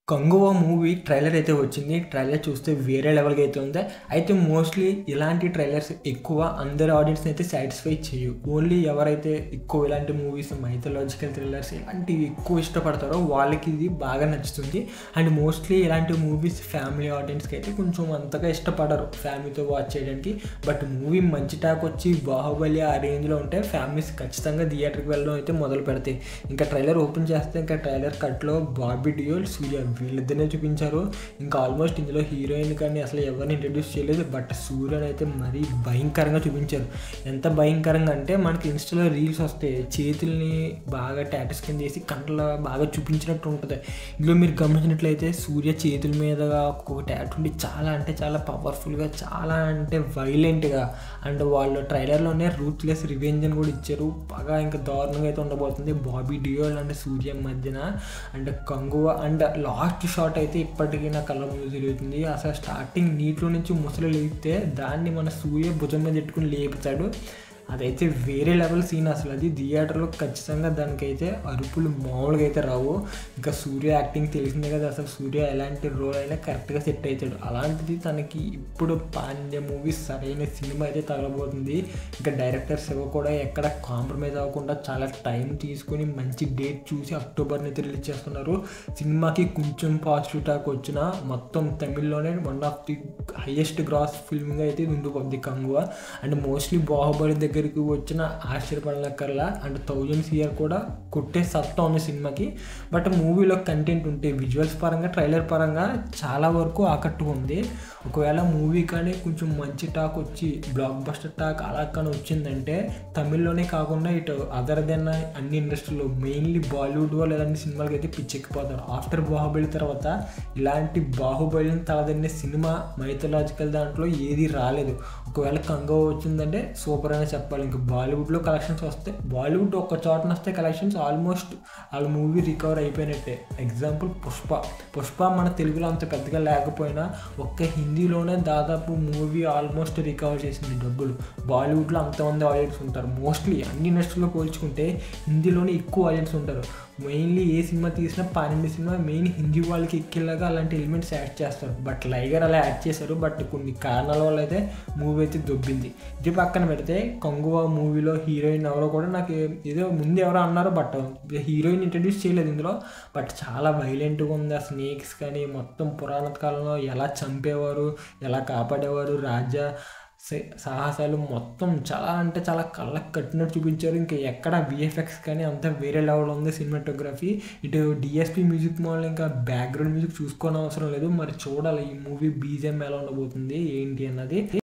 'Kanguva' movie trailer అయితే వచ్చింది. Trailer చూస్తే వేరే లెవెల్‌గా అయితే ఉంది. అయితే మోస్ట్‌లీ ఇలాంటి ట్రైలర్స్ ఎక్కువ అందరి ఆడియన్స్‌ని అయితే సాటిస్ఫై చేయవు. ఓన్లీ ఎవరైతే ఎక్కువ ఇలాంటి మూవీస్ మైథలాజికల్ థ్రిల్లర్స్ ఇలాంటివి ఎక్కువ ఇష్టపడతారో వాళ్ళకి ఇది బాగా నచ్చుతుంది. అండ్ మోస్ట్‌లీ ఇలాంటి మూవీస్ ఫ్యామిలీ ఆడియన్స్‌కి అయితే కొంచెం అంతగా ఇష్టపడరు ఫ్యామిలీతో వాచ్ చేయడానికి. బట్ మూవీ మంచి టాక్ వచ్చి 'బాహుబలి' ఆ రేంజ్‌లో ఉంటే ఫ్యామిలీస్ ఖచ్చితంగా థియేటర్‌కి వెళ్ళడం అయితే మొదలు పెడతాయి. ఇంకా ట్రైలర్ ఓపెన్ చేస్తే ఇంకా ట్రైలర్ కట్‌లో బాబీ డియోల్, సూర్య వీళ్ళిద్దరినే చూపించారు. ఇంకా ఆల్మోస్ట్ ఇందులో హీరోయిన్ కానీ అసలు ఎవరిని ఇంట్రడ్యూస్ చేయలేదు. బట్ సూర్యని అయితే మరీ భయంకరంగా చూపించారు. ఎంత భయంకరంగా అంటే మనకి ఇన్స్టాలో రీల్స్ వస్తాయి, చేతుల్ని బాగా టాటూస్ కింద చేసి కంట్లో బాగా చూపించినట్టు ఉంటుంది. ఇందులో మీరు గమనించినట్లయితే సూర్య చేతుల మీద ఒక్కొక్క టాటూ ఉండి చాలా అంటే చాలా పవర్ఫుల్గా, చాలా అంటే వైలెంట్గా, అండ్ వాళ్ళు ట్రైలర్లోనే రూత్లెస్ రివెంజ్ అని కూడా ఇచ్చారు. బాగా ఇంకా దారుణంగా అయితే ఉండబోతుంది బాబీ డియోల్ అండ్ సూర్య మధ్యన. And Kanguva and last shot అయితే ఇప్పటికీ నా కళ్ళ ముందు తిరుగుతుంది. అసలు స్టార్టింగ్ నీటిలో నుంచి ముసలి లేపితే దాన్ని మన సూర్య భుజం మీద పెట్టుకుని లేపుతాడు. అదైతే వేరే లెవెల్ సీన్. అసలు అది థియేటర్లో ఖచ్చితంగా దానికైతే అరుపులు మామూలుగా అయితే రావు. ఇంకా సూర్య యాక్టింగ్ తెలిసిందే కదా, అసలు సూర్య ఎలాంటి రోల్ అయినా కరెక్ట్గా సెట్ అవుతాడు. అలాంటిది తనకి ఇప్పుడు పాండ్య మూవీ సరైన సినిమా అయితే తగలబోతుంది. ఇంకా డైరెక్టర్ శివ కూడా ఎక్కడ కాంప్రమైజ్ అవ్వకుండా చాలా టైం తీసుకొని మంచి డేట్ చూసి అక్టోబర్ని అయితే రిలీజ్ చేస్తున్నారు. సినిమాకి కొంచెం పాజిటివ్ టాక్ వచ్చిన మొత్తం తమిళ్లోనే one of the highest gross ఫిల్మ్గా అయితే ఉండిపోతుంది కంగువ. అండ్ మోస్ట్లీ బాహుబలి దగ్గరికి వచ్చిన ఆశ్చర్యపడనక్కర్లా. అండ్ 1000 CR కూడా కొట్టే సత్తా ఉంది సినిమాకి. బట్ మూవీలో కంటెంట్ ఉంటే విజువల్స్ పరంగా ట్రైలర్ పరంగా చాలా వరకు ఆకట్టుకుంది. ఒకవేళ మూవీ కానీ కొంచెం మంచి టాక్ వచ్చి బ్లాక్ బస్టర్ టాక్ అలా కానీ వచ్చిందంటే తమిళ్లోనే కాకుండా ఇటు అదర్ దెన్ అన్ని ఇండస్ట్రీలో మెయిన్లీ బాలీవుడ్ వాళ్ళు ఇలాంటి సినిమాలకి అయితే పిచ్చెక్కిపోతారు. ఆఫ్టర్ బాహుబలి తర్వాత ఇలాంటి బాహుబలిని తలదన్నే సినిమా మైథలాజికల్ దాంట్లో ఏది రాలేదు. ఒకవేళ కంగువ వచ్చిందంటే సూపర్ అనే చెప్పాలి. ఇంకా బాలీవుడ్లో కలెక్షన్స్ వస్తే బాలీవుడ్ ఒక్క చోటన వస్తే కలెక్షన్స్ ఆల్మోస్ట్ వాళ్ళ మూవీ రికవర్ అయిపోయినట్టే. ఎగ్జాంపుల్ పుష్ప మన తెలుగులో అంత పెద్దగా లేకపోయినా ఒక్క హిందీలోనే దాదాపు మూవీ ఆల్మోస్ట్ రికవర్ చేసింది డబ్బులు. బాలీవుడ్లో అంతమంది ఆడియన్స్ ఉంటారు. మోస్ట్లీ అన్ని ఇండస్ట్రీలో పోల్చుకుంటే హిందీలోనే ఎక్కువ ఆడియన్స్ ఉంటారు. మెయిన్లీ ఏ సినిమా తీసినా 12 సినిమా మెయిన్ హిందీ వాళ్ళకి ఎక్కేలాగా అలాంటి ఎలిమెంట్స్ యాడ్ చేస్తారు. బట్ లైగర్ అలా యాడ్ చేశారు. బట్ కొన్ని కారణాల వల్ల అయితే మూవీ అయితే దొబ్బింది. ఇది పక్కన పెడితే కంగువ మూవీలో హీరోయిన్ ఎవరో కూడా నాకు ఏదో ముందు ఎవరో అన్నారు, బట్ హీరోయిన్ ఇంట్రడ్యూస్ చేయలేదు ఇందులో. బట్ చాలా వైలెంట్గా ఉంది. ఆ స్నేక్స్ కానీ మొత్తం పురాణ కాలంలో ఎలా చంపేవారు, ఎలా కాపాడేవారు, రాజా సాహసాలు మొత్తం చాలా అంటే చాలా కళ్ళకు కట్టినట్టు చూపించారు. ఇంకా ఎక్కడ VFX కానీ అంతా వేరే లెవెల్ ఉంది సినిమాటోగ్రఫీ. ఇటు DSP మ్యూజిక్ మోడల్ ఇంకా బ్యాక్గ్రౌండ్ మ్యూజిక్ చూసుకోని అవసరం లేదు. మరి చూడాలి ఈ మూవీ BGM ఎలా ఉండబోతుంది ఏంటి అన్నది.